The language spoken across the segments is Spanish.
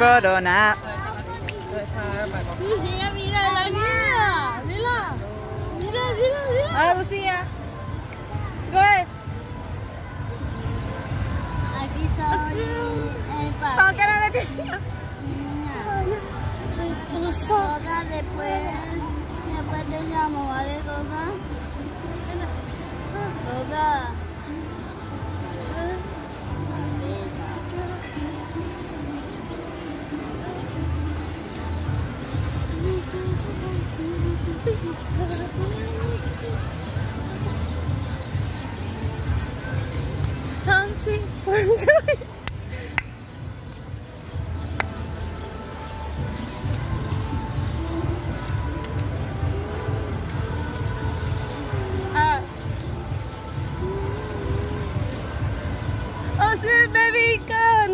corona. Lucía, mira la niña. Mira. Mira. Ah, Lucía. Coge. Aquí estoy. El ¿Cómo papi. que no le tenía? Mi niña. Toda después te llamo, ¿vale, Toda? Toda. Dancing for joy. Oh, sí, baby,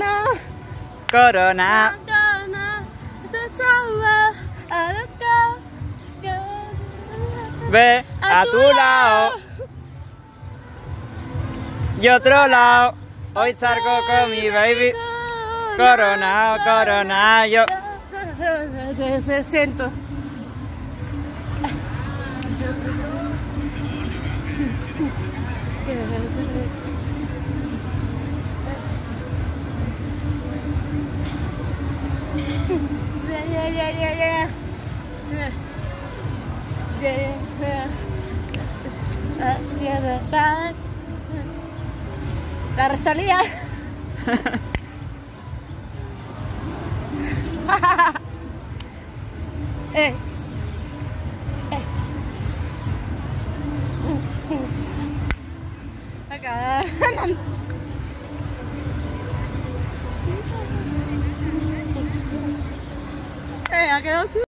Corona. Ve a tu lado. Y otro lado. Hoy salgo con mi baby. Corona, yo. Se siento. La Rosalía. Acá. Ha quedado